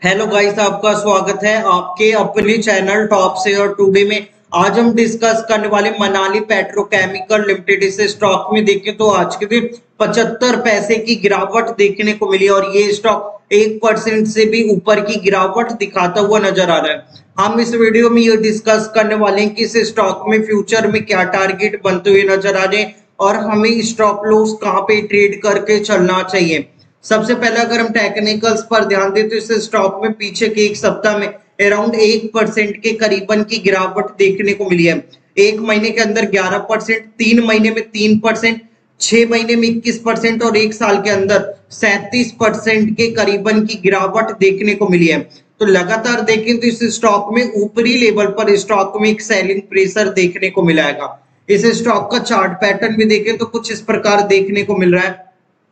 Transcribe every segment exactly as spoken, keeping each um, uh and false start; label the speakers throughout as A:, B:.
A: Hello guys, आपका स्वागत है आपके अपने चैनल टॉप शेयर टुडे में। आज हम डिस्कस करने वाले मनाली पेट्रोकेमिकल लिमिटेड। इस स्टॉक में देखें तो आज के दिन पचहत्तर पैसे की गिरावट देखने को मिली और ये स्टॉक एक परसेंट से भी ऊपर की गिरावट दिखाता हुआ नजर आ रहा है। हम इस वीडियो में ये डिस्कस करने वाले हैं कि इस स्टॉक में फ्यूचर में क्या टारगेट बनते हुए नजर आ रहे हैं और हमें स्टॉप लॉस कहाँ पे ट्रेड करके चलना चाहिए। सबसे पहले अगर हम टेक्निकल्स पर ध्यान दें तो इस स्टॉक में पीछे के एक सप्ताह में अराउंड एक परसेंट के करीबन की गिरावट देखने को मिली है। एक महीने के अंदर ग्यारह परसेंट, तीन महीने में तीन परसेंट, छह महीने में इक्कीस परसेंट और एक साल के अंदर सैंतीस परसेंट के करीबन की गिरावट देखने को मिली है। तो लगातार देखें तो इस स्टॉक में ऊपरी लेवल पर स्टॉक में एक सेलिंग प्रेशर देखने को मिलेगा। इस स्टॉक का चार्ट पैटर्न भी देखें तो कुछ इस प्रकार देखने को मिल रहा है।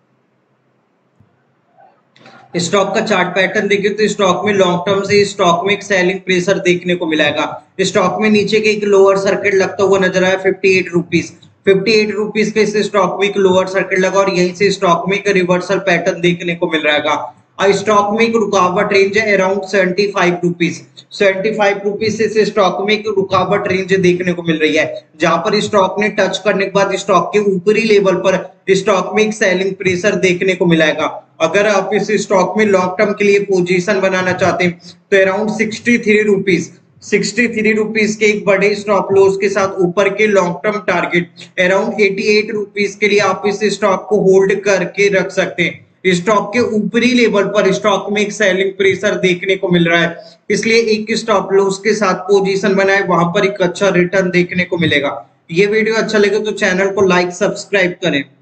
A: स्टॉक का चार्ट पैटर्न देखिए तो स्टॉक में लॉन्ग टर्म से स्टॉक में एक सेलिंग प्रेशर देखने को मिलेगा। स्टॉक में नीचे के एक लोअर सर्किट लगता हुआ नजर आया fifty eight rupees fifty eight rupees के इस स्टॉक में एक लोअर सर्किट लगा और यहीं से स्टॉक में एक रिवर्सल पैटर्न देखने को मिल रहा है। स्टॉक में एक रुकावट रेंज है around seventy five rupees seventy five rupees से इस स्टॉक में एक रुकावट रेंज देखने को मिल रही है, जहां पर स्टॉक ने टच करने के बाद स्टॉक के ऊपरी लेवल पर स्टॉक में एक सेलिंग प्रेशर देखने को मिलेगा। अगर आप इस स्टॉक में लॉन्ग टर्म के लिए पोजीशन बनाना चाहते हैं तो around sixty three rupees sixty three rupees के एक बड़े स्टॉप लॉस के साथ ऊपर के long term target around eighty eight rupees के लिए आप इस स्टॉक को होल्ड करके रख सकते हैं। स्टॉक के ऊपरी लेवल पर स्टॉक में एक सेलिंग प्रेशर देखने को मिल रहा है, इसलिए एक स्टॉप लॉस के साथ पोजीशन बनाए, वहां पर एक अच्छा रिटर्न देखने को मिलेगा। ये वीडियो अच्छा लगे तो चैनल को लाइक सब्सक्राइब करें।